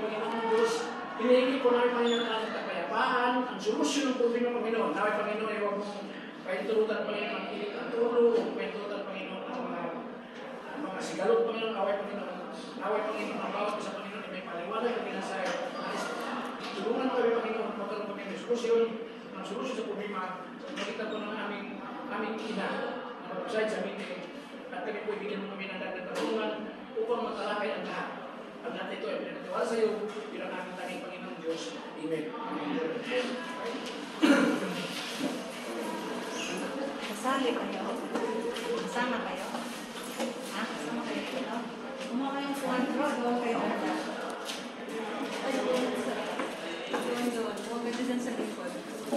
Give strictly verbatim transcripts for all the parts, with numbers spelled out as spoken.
Panginoon Diyos. Hinihingi po namin Panginoon ang kapayapaan, ang solusyon ng problema ng Panginoon. Naway Panginoon ay huwag mong pahinturutan Panginoon ang pilit ang tulo, huwag pahinturutan Panginoon ang mga, ang mga sigalot Panginoon, naway Panginoon. Naway Panginoon ang bawat sa Panginoon ay may paliwanag ang pinasaya. Tulungan kami Panginoon, magkaroon kami ng solusyon, ang solusyon sa problema. Nakita po ng aming, aming ina, na mag-upside sa meeting, at kami po ibigyan mo kami ng dagdag tulungan upang matalakay ang lahat. Ang lahat ito ay pinagtiwala sa iyo, bilang aming tanging Panginoon Diyos. Amen. Kasali kayo? Kasama kayo? Ha? Kasama kayo dito? Kumaka yung front row, doon kayo dada. Ay, doon sa... Doon doon. Huwag kayo dyan sa likod.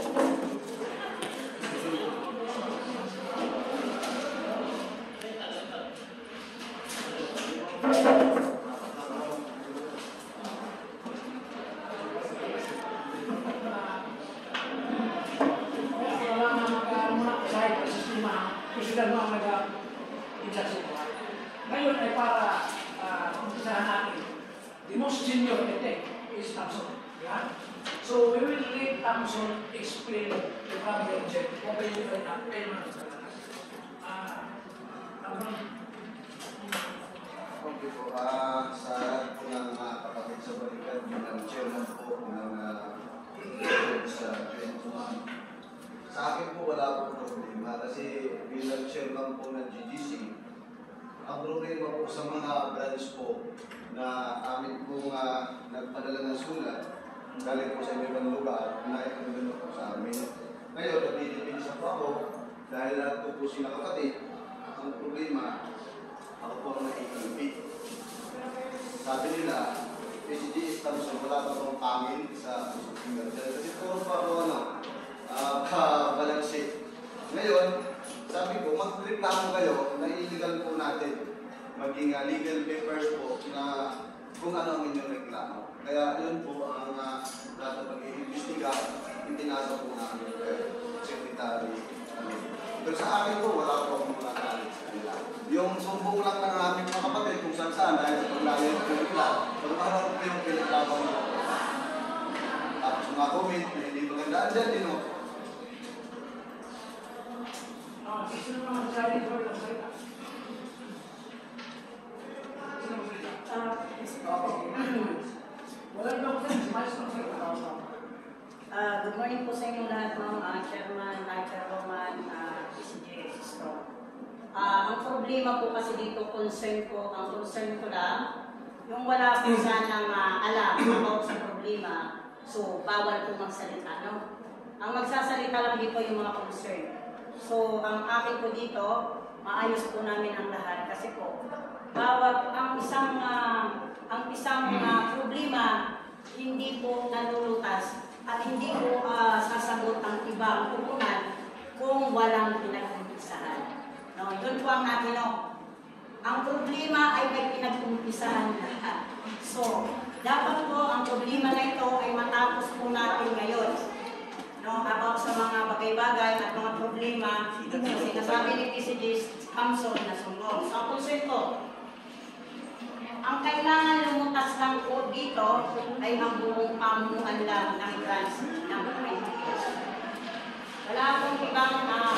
Ngayon ay para umpisahan natin. The most senior I think is Thompson. Yeah? So we will let Thompson explain the problem object. Kung kayo ay kayo mga Ah, Okay po, uh, sa lahat po ng uh, kapatid sa balikat, ng chairman po ng uh, sa twenty-one. Sa akin po wala po problema kasi bilang chairman po ng G G C, ang problema po sa mga branch po na amin po uh, nagpadala ng sulat galing po sa ibang lugar na ipagdala po sa amin. Ngayon, nagdidipin sa po ako dahil lahat po po sila kapatid. Ang problema, ako po ang nakikipit. Sabi nila, S D S Thompson, wala pa pong pangin sa finger. Kasi puro pa po ano, uh, ka-balansit. Ngayon, sabi ko, magreklamo kayo na illegal po natin. Maging uh, legal papers po na kung ano ang inyong reklamo. Kaya yun po ang uh, dapat pag-iimbestiga, itinasa po namin kay Secretary. Pero sa akin po, wala po akong mga galit sa kanila. Yung sumbong lang ng aming mga kapatid kung saan saan dahil sa paglayo ng pinagla, pagkaroon po yung pinaglaban mo. Tapos mga comment na hindi magandaan dyan, din o. Ah, sino naman magsasabi ko ng salita? Sino magsalita? Wala na ako sa mas magsalita. Uh, good morning po sa inyo lahat, ma'am, uh, Chairman, uh, Chairwoman, uh, P C G S. Uh, ang problema po kasi dito, concern ko, ang concern ko lang, yung wala po sanang uh, alam about sa problema, so bawal po magsalita, no? Ang magsasalita lang dito yung mga concern. So, ang akin po dito, maayos po namin ang lahat kasi po, bawat ang isang, uh, ang isang uh, problema, hindi po nalulutas at hindi po uh, sasagot ang ibang pupunan kung walang pinag-umpisahan. No, yun po ang akin, no? Ang problema ay may pinag-umpisahan lahat. So, dapat po ang problema na ito ay matapos po natin ngayon. No, about sa mga bagay-bagay at mga problema na sinasabi ni P C G Thompson na sumbong. So, ang concern ko, ang kailangan lumutas lang po dito ay ang buong pamunuan lang ng branch ng Pilipinas. Wala akong ibang uh,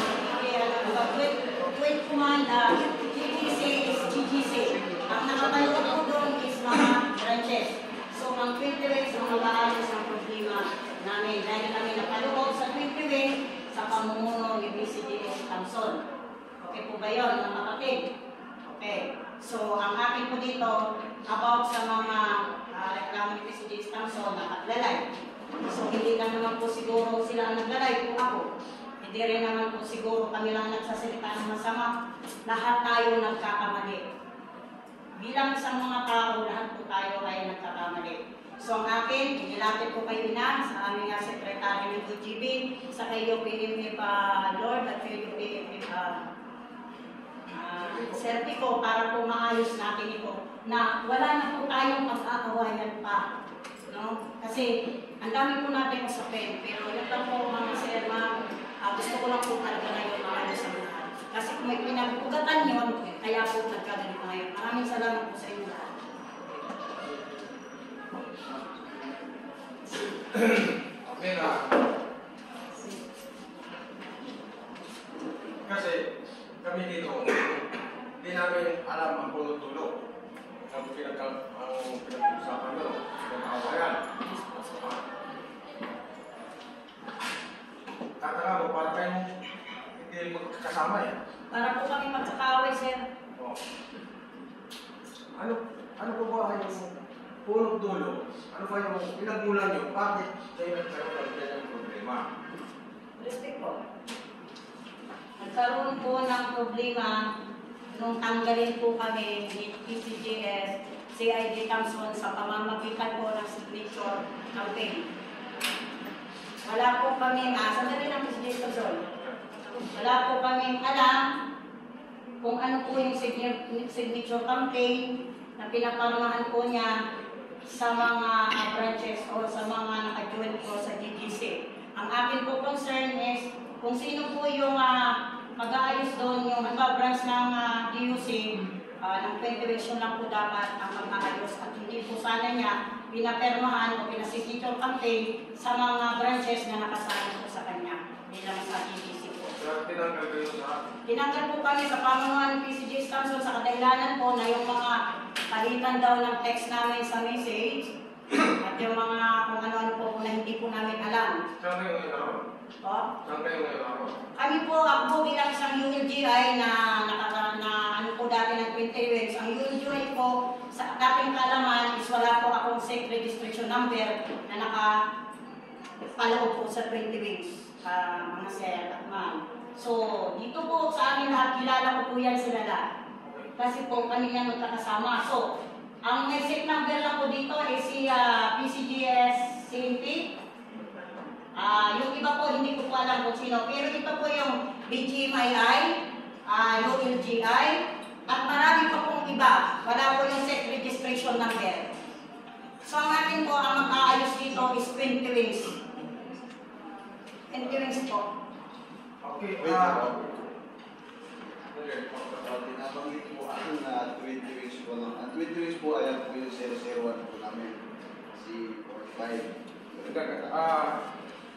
tweet command, uh, G G C is G G C. Ang nakapaloob po doon is mga branches. So, ang twenty ways ang mag-aayos ng problema namin. Dahil kami napaloob sa twenty ways sa pamumuno ni P C G Thompson. Okay po ba yun, mga kapatid? Okay. So, ang akin po dito, about sa mga uh, reklamo ni P C G Thompson na naglalay. So, hindi lang naman po siguro sila ang naglalay kung ako. Hindi rin naman po siguro kami lang nagsasalita ng masama. Lahat tayo nagkakamali. Bilang isang mga tao, lahat po tayo ay nagkakamali. So, ang akin, inilapit ko kay Ina, sa aming uh, sekretary ng U G B, sa kayo P M F uh, Lord at kayo P M F uh, uh, Serpico para po maayos natin ito na wala na po tayong pag-aawayan pa. No? Kasi ang dami po natin usapin, pero yun lang po mga sir, ma'am, uh, gusto ko lang po talaga ngayon maayos ang lahat. Kasi kung may pinagpugatan yun, kaya po nagkaganito ngayon. Maraming salamat po sa inyo lahat. Okay na. Kasi kami dito, hindi namin alam ang punot-dulo. Ang pinag- ang pinag-usapan nyo, pinag-awayan. Tataka mo, para kayong hindi magkakasama eh. Para po kami magkakaway, sir. Oh. Ano, ano po ba yung punot-dulo? Ano ba yung pinagmulan nyo? Bakit kayo nagkaroon ng ganyan problema? Respect po. Nagkaroon po ng problema nung tanggalin po kami ni P C G S, C I D Thompson sa pamamagitan po ng signature campaign. Wala po kami, ah, sandali lang P C G S Thompson. Wala po kami alam kung ano po yung signature campaign na pinaparamahan po niya sa mga uh, branches o sa mga naka-join po sa G G C. Ang akin po concern is kung sino po yung uh, mag-aayos doon, yung ano, branch ng uh, D U C, uh, ng federation lang po dapat ang mag-aayos at hindi po sana niya pinapermahan o pinasignature campaign sa mga branches na nakasali po sa kanya. Hindi lang sa G G C po. Kaya tinanggal kayo sa... Tinanggal po kami sa pamamuhan ng P C G S Thompson sa kadahilanan po na yung mga palitan daw ng text namin sa message at yung mga kung ano-ano po na hindi po namin alam. Saan kayo ngayon ako? Po? Saan kayo ngayon ako? Kami po, ako bilang isang U L G I na nakaka, na ano po dati ng twenty wings. Ang U L G I po, sa dating kalaman is wala po akong safe registration number na nakapalaw po sa twenty wings, uh, mga sir at ma'am. So, dito po sa amin lahat, kilala ko po yan sila lahat. Kasi po kami yan magkakasama. So, ang may safe number lang po dito ay si uh, P C G S C M P. Ah, yung iba po hindi ko po alam kung sino, pero ito po yung B G M I I, uh, U L G I, at marami pa pong iba. Wala po yung set registration number. So ang atin po, ang mag-aayos dito is twenty wings. twenty wings po. Okay, Wait, ah... okay. Tinabanggit po ang na twenty weeks po lang. Ang twenty weeks po, ayan po yung zero zero one po namin. Si forty-five. Ah...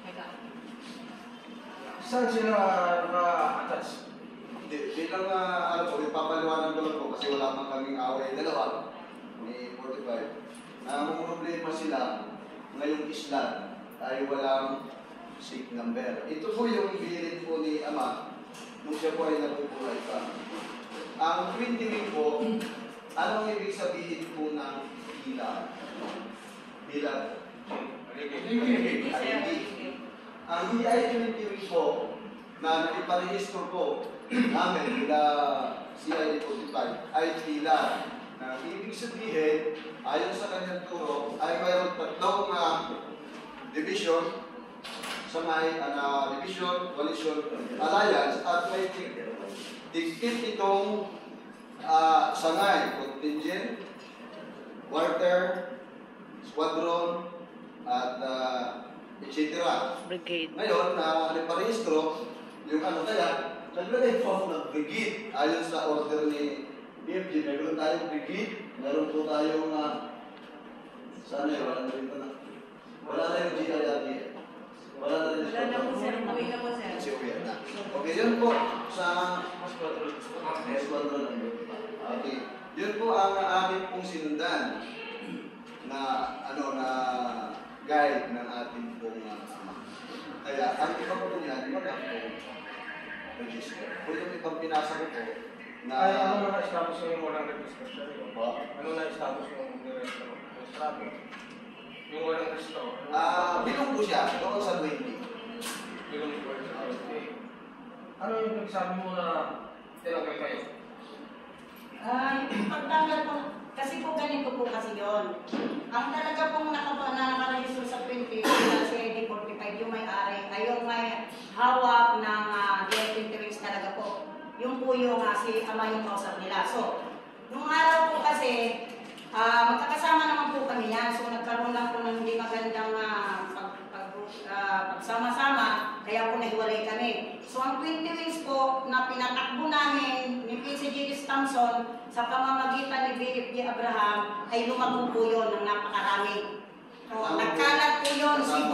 Saan sila na-attach? Hindi, bilang uh, ano po, ipapaliwanag ko lang po kasi wala man kaming away dalawa ni forty-five. Na uh, problema sila ngayong isla ay walang sick number. Ito po yung birit po ni Ama nung siya po ay nabubuhay pa. Ang twenty week po, anong ibig sabihin po ng hila? Hila? I D. Ang D I twenty week po na naiparehistro po namin nila C I D forty-five ay hila. Na ibig sabihin, ayon sa kanyang turo, ay mayroon tatlong uh, division sa may uh, division, coalition, alliance at may dikit itong uh, sangay, contingent, quarter, squadron, at uh, et cetera. Brigade. Ngayon, na uh, nagparehistro, yung ano kaya, naglagay po ako ng brigade ayon sa order ni B F G. Meron tayong brigade, meron po tayong uh, sana yun, wala na rin pa na. Wala na yung G I R D. Wala na rin. Wala na po, sir. Uwi na po, sir. Kasi uwi na. Okay, yun po sa squadron lang yun. Okay. Yun po ang amin pong sinundan na ano na guide ng ating pong uh, kaya ang iba po niyan, wala po register. Kung yung ibang pinasa ko po na Ay, ano na establish yung walang register? po, Ano na establish yung register? Yung walang register? ah, bilong po siya doon sa twenty. Bilong po siya. Okay. Ano yung nagsabi mo na tinanggal kayo? Ah, yung pagtanggal po, kasi po ganito po kasi yon. Ang talaga pong nakapa na nakarehistro sa twenty, sa C I D forty-five, yung may-ari, ay yung may hawak ng uh, D I twenty wings talaga po. Yung po yung uh, si Ama yung kausap nila. So, nung araw po kasi, uh, magkakasama naman po kami yan. So, nagkaroon lang po ng hindi magandang uh, pag, pag, uh, pagsama-sama, kaya po naghiwalay kami. So, ang twenty wings po na pinatakbo namin ni P C G S Thompson sa pamamagitan ni B F G Abraham ay lumago po yun ng napakarami. So, nagkalat po yun, Cebu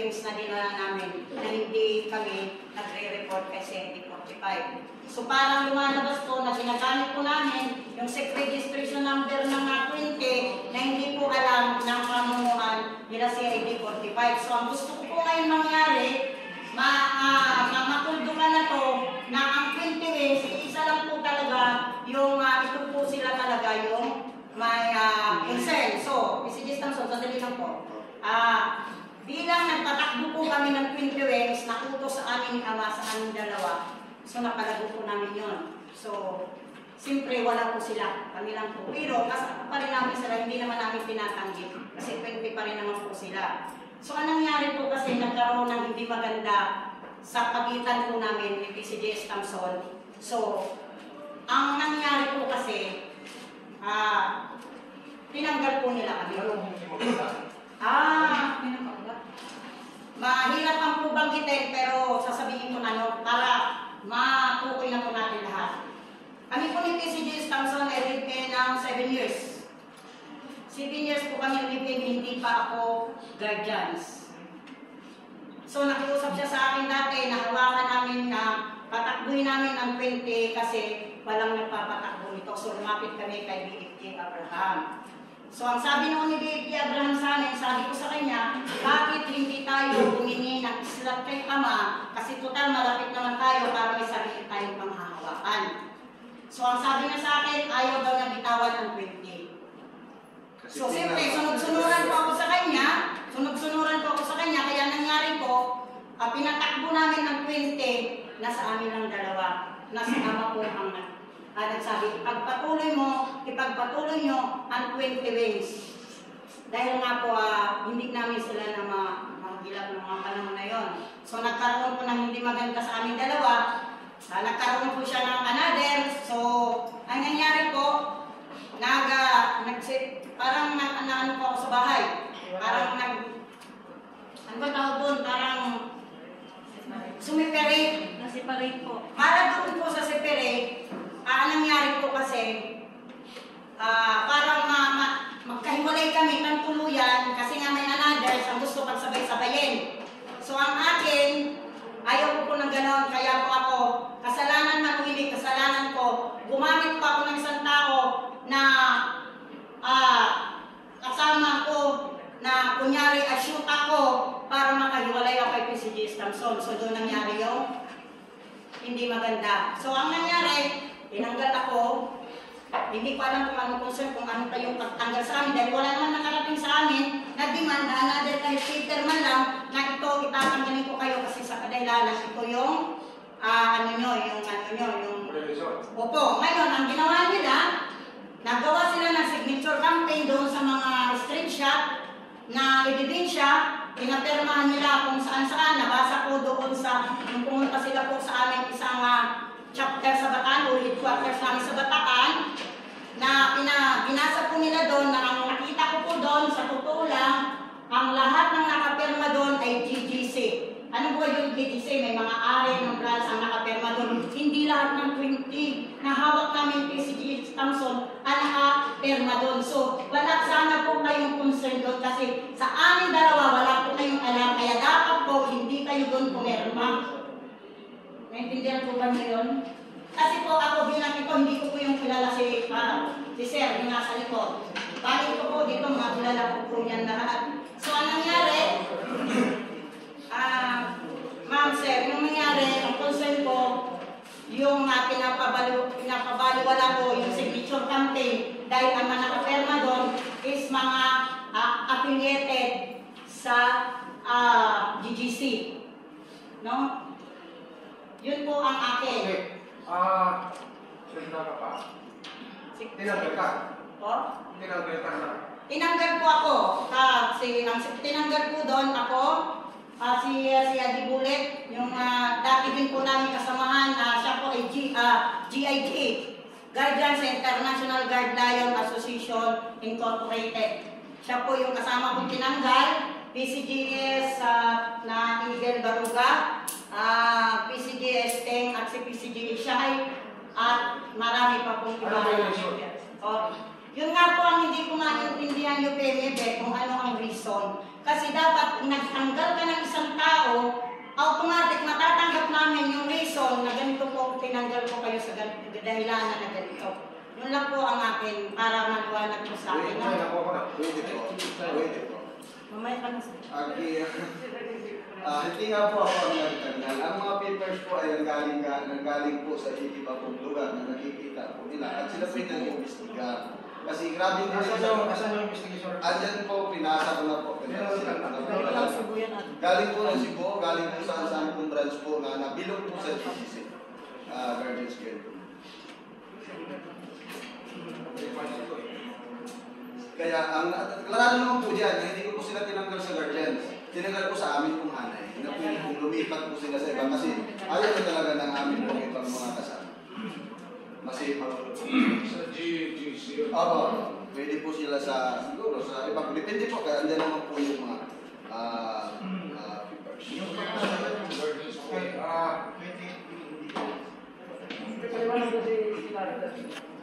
hearings na dinala namin na hindi kami nagre-report kay C I D forty-five. So parang lumalabas po na ginagamit po namin yung sec registration number ng uh, twenty na hindi po alam ng pamunuan nila C I D forty-five. So ang gusto ko po ngayon mangyari, ma, uh, ma makuldukan na to na ang twenty wings, isa lang po talaga yung uh, ito po sila talaga yung may uh, concern. So, Mister Justamson, sandali lang po. Uh, bilang nagpatakbo po kami ng twenty wings, nakutos sa amin ama sa aming dalawa. So, napalago po namin yun. So, siyempre wala po sila. Kami lang po. Pero, kasama pa rin namin sila, hindi naman namin tinatanggi. Kasi twenty pa rin naman po sila. So, anong nangyari po kasi nagkaroon ng hindi maganda sa pagitan po namin ni P C J Justamson. So, ang nangyari po kasi, ah, tinanggal po nila kami. Anong hindi maganda? Ah, pinapagla. Mahirap ang po banggitin, pero sasabihin ko na no, para matukoy na po natin lahat. Kami po ni P C J Justamson ay live-in ng seven years. seven years po kami live-in, hindi pa ako guardians. So nakiusap siya sa akin dati, nahawakan namin na patakbuhin namin ang twenty kasi walang nagpapatakbo nito. So lumapit kami kay B F J Abraham. So ang sabi noon ni B F J Abraham sa amin, sabi ko sa kanya, bakit hindi tayo humingi ng islat kay Ama? Kasi total malapit naman tayo para may sarili tayong panghahawakan. So ang sabi niya sa akin, ayaw daw na bitawan ang twenty. So siyempre, sunod-sunuran po ako sa kanya, sunod-sunuran po ako sa kanya, kaya nangyari po, uh, pinatakbo namin ng twenty, nasa amin ang dalawa, nasa Ama po ang uh, nagsabi, ipagpatuloy mo, ipagpatuloy nyo ang twenty wings. Dahil nga po, uh, hindi namin sila na mahagilap ng mga panahon na yon. So nagkaroon po ng hindi maganda sa aming dalawa, uh, nagkaroon po siya ng another, so ang nangyari po, nag, uh, nagsit, parang nag, na, ano po ako sa bahay, parang nag, ano ba tawag doon, parang sumiperate, Nasiparate po. para doon po sa separate, ah, ang nangyari po kasi, ah, parang ma, ma, magkahiwalay kami ng tuluyan kasi nga may anothers ang gusto pagsabay-sabayin. So ang akin, ayaw ko po ng ganon, kaya po ako, kasalanan man o hindi kasalanan ko, gumamit pa ako ng isang tao na ah, kasama ko na kunyari ashoot ako para makahiwalay ako kay P C J Justamson. So doon nangyari yung hindi maganda. So ang nangyari, tinanggal ako. Hindi ko alam kung anong concern, kung ano pa yung pagtanggal sa amin. Dahil wala naman nakarating sa amin na demand na another kahit Peter man lang na ito, itatanggalin ko kayo kasi sa kadahilanan ito yung uh, ano nyo, yung ano nyo, yung... Opo, ngayon, ang ginawa nila, nagawa sila ng signature campaign doon sa mga screenshot na ebidensya, pinapermahan nila kung saan-saan, nabasa ko doon sa, nung pumunta sila po sa amin isang uh, chapter sa Bataan o headquarters namin sa Bataan, na pina, binasa po nila doon na ang nakita ko po doon, sa totoo lang, ang lahat ng nakapirma doon ay G G C. Ano po yung G G C? May mga ari ng branch ang nakapirma doon. Hindi lahat ng twenty na hawak namin P C J Justamson ang nakapirma doon. So, wala sana po kayong concern doon kasi sa amin dalawa wala po kayong alam. Kaya dapat po hindi kayo doon pumirma. Naintindihan po ba niyo yun? Kasi po ako bilang ito, hindi ko po yung kilala si, uh, si Sir, yung nasa likod. Balik ko po dito, mga kilala ko po yan lahat. So, ang nangyari, ah, uh, ma'am Sir, yung nangyari, ang concern ko, yung uh, pinapabali, pinapabaliwala ko, yung signature campaign, dahil ang mga nakaperma doon is mga uh, affiliated sa uh, G G C. No? Yun po ang akin. Okay. Ah, salita ka pa. Tinanggal ka? Po? Tinanggal ka na? Tinanggal po ako. Kasi ang tinanggal po doon ako, uh, si, uh, si Adi Bulet, yung uh, dati din po namin kasamahan, uh, siya po ay G, uh, G I G, Guardians International Guard Lion Association Incorporated. Siya po yung kasama kong tinanggal. P C G S uh, na Eagle Baruga, uh, P C G S Teng at si P C G Shay, at marami pa pong iba. Oh, yun nga po ang hindi ko maintindihan yung P M B kung ano ang reason. Kasi Kasi dapat nagtanggal ka ng isang tao, automatic matatanggap namin yung reason na ganito po tinanggal ko kayo sa gan- dahilanan na ganito. Yun lang po ang akin para maliwanag po sa akin. Pwede po. Pwede po. Pwede po. Mamaya pa na sa... Okay. Ah, hindi nga po ako ang nagtanggal. Ang mga papers po ay nanggaling, ka, nanggaling po sa iba pong lugar na nakikita po nila. At sila po yung nag-iimbestiga. Kasi grabe po Asan yung, asan yung investigation? andyan po, pinasa ko na po. Meron sila. Galing po ng Cebu, galing po sa saan pong branch po na nabilog po sa G C C. Uh, Guardians Care po. Kaya ang klaro naman po dyan, na hindi ko po sila tinanggal sa guardians. Tinanggal ko sa amin pong hanay. Na kung lumipat po sila sa iba kasi ayaw na talaga ng amin pong ibang mga kasama. Masipag po. Sa G G C. Opo, pwede po sila sa, siguro, sa ibang, depende po, kaya andyan naman po yung mga ah ah papers. Okay, ah, twenty. Paliwanag ko si Clarita.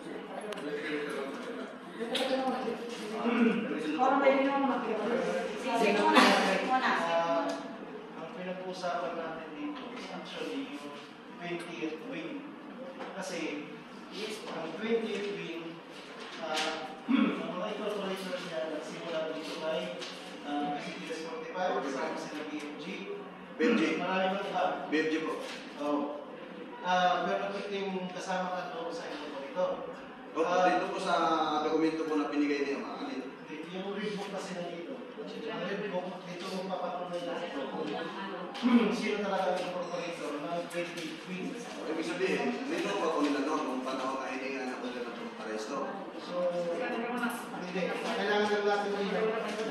Para may ginawa makikita. Sige muna, sige muna. Ah, ang pinag-uusapan natin dito is actually yung twentieth wing. Kasi ang twentieth wing, ah, ang mga incorporators niya nagsimula dito ay uh, C T S forty-five, kasama sila B F G. B F G. Marami pa ba? B F G po. Oo. Ah, pero ito yung kasama ka doon sa incorporator. Opo, dito po sa dokumento po na pinigay niyo, mga kanito. Yung red book kasi nandito. Yung red book, dito mo papatunay lahat ito. Sino talaga ang incorporator ng twenty wings. Ibig sabihin, nito po ako nila noon nung panahon na hininga na po nila ng paresto. So, hindi. Kailangan lang natin yun.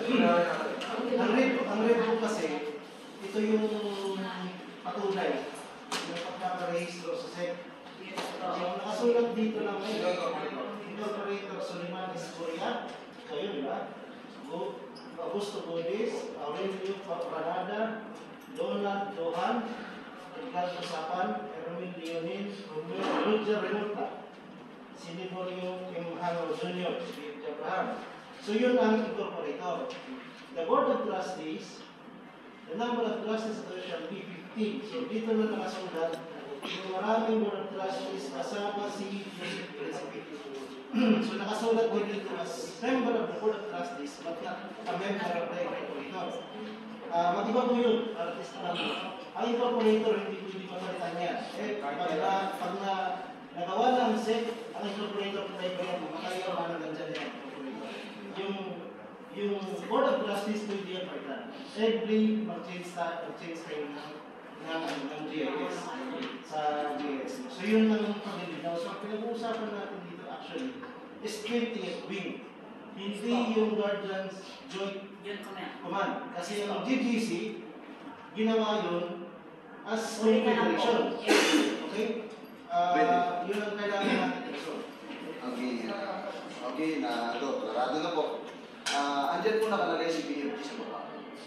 Ang red book, ang red book kasi, ito yung patunay. Yung pagkaparehistro sa S E C. So, nakasulat dito lang ngayon. Incorporator Solimanes Korea. So, yun, di ba? Augusto Bodis, Aurelio Pranada, Donald Dohan, Edgardo Sapan, Erwin Leonin, Roger Renata, Siniborio M. Hano Junior, si Abraham. So, yun ang incorporator. The Board of Trustees, the number of trustees shall be fifteen. So, dito na nakasulat, yung maraming Board of Trustees kasama si Joseph Elizabeth. So nakasulat din dito as member of the Board of Trustees but not a member of the incorporator. Uh, Mag-iba po yun, artist na ang incorporator hindi pwede mapalitan yan. Eh, pag na, pag na nagawa na ang S E C, ang incorporator tayo ba yan, makaya ba na nandyan yan incorporator. Yung, yung Board of Trustees pwede yan palitan. Every mag-change tayo, mag-change tayo ng ng, ng G I S sa G I S. So yun lang ang paglilinaw. So ang pinag-uusapan natin dito actually is twentieth wing. Hindi yung Guardians Joint Command. Kasi ang G G C, ginawa yun as confederation. Okay? Uh, yun ang kailangan natin ito. Okay, uh, okay na ito, klarado na po. Uh, andyan po nakalagay si B F G sa baba.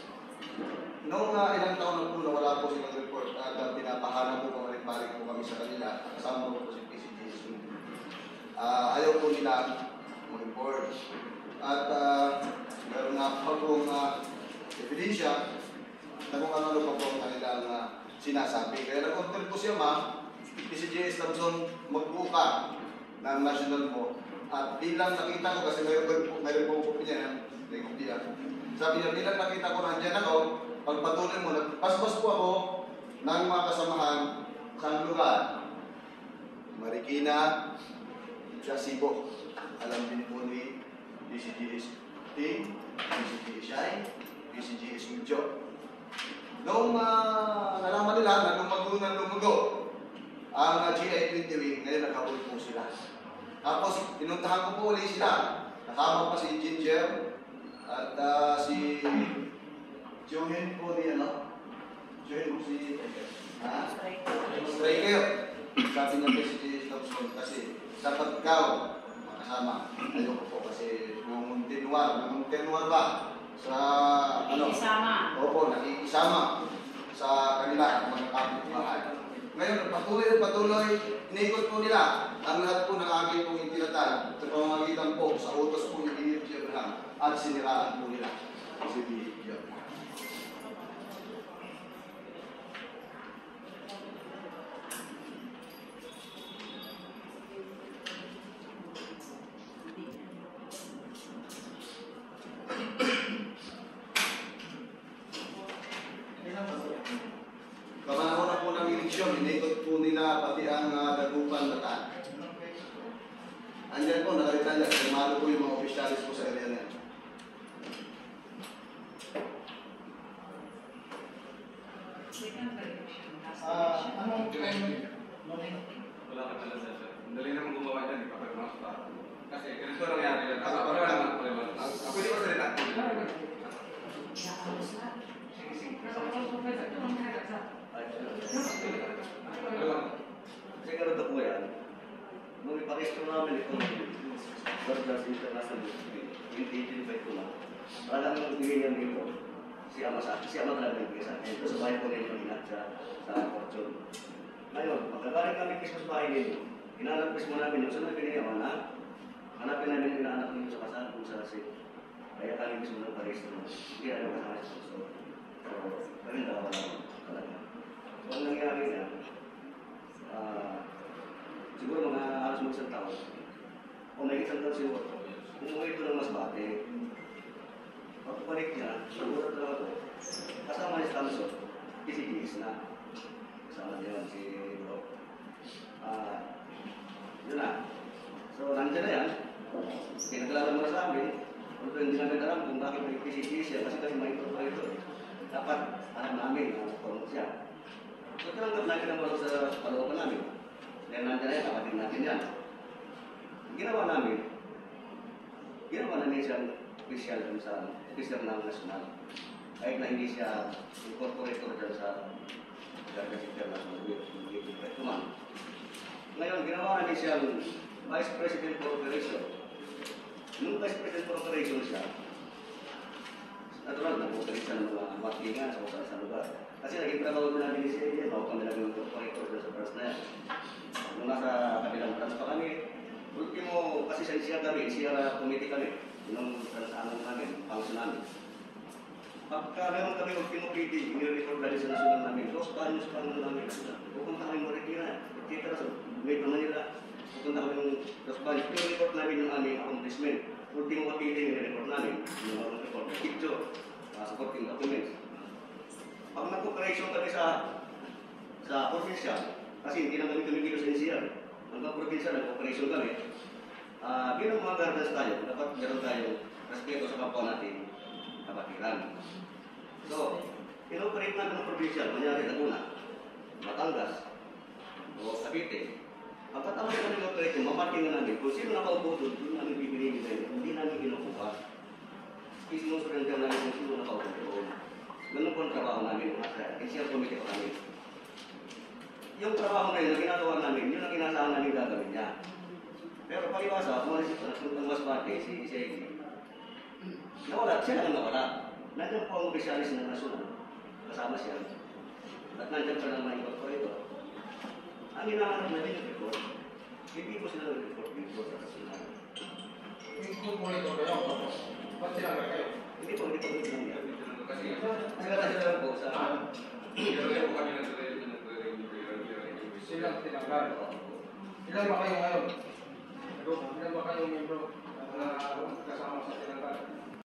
Noong uh, ilang taon na po na wala po silang report at uh, pinapahanap po pamalik-balik po kami sa kanila, kasama po po si P C G S. Uh, ayaw po nila mag-report. At uh, meron nga po pong uh, ebidensya na kung ano-ano pa po ang kanilang uh, sinasabi. Kaya nag-contact po siya ma, P C G S Thompson magbuka ng national mo. At bilang nakita ko, kasi mayroon po, mayroon po po niya, sabi niya, bilang nakita ko nandiyan ako, pagpatuloy mo, nagpaspas po ako ng mga kasamahan sa lugar. Marikina, Jasibo, alam din po ni P C G S Team, P C G S Shine, P C G S Medyo. Noong uh, nalaman nila na lumago ng lumago ang uh, G I twenty wing, ngayon naghabol po sila. Tapos, pinuntahan ko po ulit sila. Nakama pa si Ginger at uh, si Johin po ni ano? Johin po si ha? Striker. Sabi niya po si G S Thompson kasi dapat ikaw makasama. Ayoko po kasi nung tinuwar, nung tinuwar ba sa ano? Nakikisama. Opo, nakikisama sa kanila mga kapitbahay. Ngayon, patuloy at patuloy, inikot po nila ang lahat po ng aking pong itinatag sa pamamagitan po sa utos po ni B F G Abraham at siniraan po nila si B F G Abraham. Andyan po, nakalitan niya. Firmado po yung mga opisyalis po sa area na yan. Ah, anong Wala ka talaga sir. Ang dali naman gumawa dyan, ipapagmas pa. Kasi ganito nangyari yan. Ako pa naman ang paliwan. Ako hindi ko salita. Kasi ganun na po yan. Nung ipakisto namin ito, Brothers International Ministry, twenty eighteen-five ko na, parang nagbigay niya dito, si Ama sa akin, si Ama talaga nagbigay sa akin. Ito sa bahay ko rin yung ingat sa, sa Fortune. Ngayon, pagkagaling kami Christmas bahay ninyo, hinanap Christmas namin yung saan na pinayaman na, hanapin namin yung inaanak ninyo sa kasal kung sa kasi. Kaya kami gusto ng Paris na, hindi ayaw kasama sa gusto. So, kami dalawa lang talaga. So, ang nangyari na, ah, siguro mga alas mo isang taon, o may isang taon siguro, umuwi ito ng Masbate. Pagpapalik niya, siguro talaga ito, kasama niya sa Tamso, isigis na. Kasama niya si Bro. Ah, yun na. So, nandiyan na yan. Pinaglalaro mo sa amin, although hindi namin alam kung bakit may isigis siya, kasi kami may ito ito. Dapat alam namin na form siya. So, tinanggap natin ang wala sa palooban namin. Dahil nandiyan na yan, kapatid natin yan. Ginawa namin, ginawa namin siyang official dun sa official ng national. Kahit na hindi siya incorporator dyan sa Gargas International Command. Ngayon, ginawa namin siyang Vice President for Operation. Nung Vice President for Operation siya, natural na po siya ng mga markingan sa kung saan lugar. Kasi naging trabaho na namin siya, eh, bago kami naging incorporator dyan sa branch na yan. Nung nasa kabilang branch pa kami, ultimo, kasi sa siya kami, siya committee kami, nung ano namin, function namin. Pagka meron kami ultimo meeting, inire-record namin sa nasunod namin, dos panos pa naman namin, pupunta kami Marikina, et cetera. So, Metro Manila, pupunta kami ng dos panos, inire-record namin yung aming accomplishment. Ultimo meeting, inire-record namin, yung mga report, picture, uh, supporting documents. Pag nag-operation kami sa sa provincial, kasi hindi na kami tumigil sa N C R, hanggang provincial, nag-operation kami, uh, bilang mga guardians tayo, dapat meron tayong respeto sa kapwa natin, kapatiran. So, inoperate namin ng provincial, kunyari Laguna, Batangas, o Cavite. Pagkatapos namin inoperate, mamarking na namin, kung sino nakaupo doon, doon namin bibigyan nila, hindi namin kinukuha. Isinusurrender namin kung sino nakaupo doon. Ganun po ang trabaho namin, nasa N C R committee pa kami. Yung trabaho na yun, na ginagawa namin, yun ang inasahan namin gagawin niya. Pero paliwasa, umalis ito, nagpunta ng Masbate, si Segi. Nawala, siya lang nawala. Nandiyan po ang opisyalis ng nasunod, kasama siya. At nandiyan pa lang mga incorporator. Ang hinahanap namin yung report, hindi po sila ng report dito sa nasunod. Incorporator kayo, ba't sinabi kayo? Hindi po, hindi po hindi lang yan. Kasi Sila sila lang po sa... Pero po kami nag-review. Silang tinanggal. Ilan ba kayo ngayon? Ilan ba kayong membro?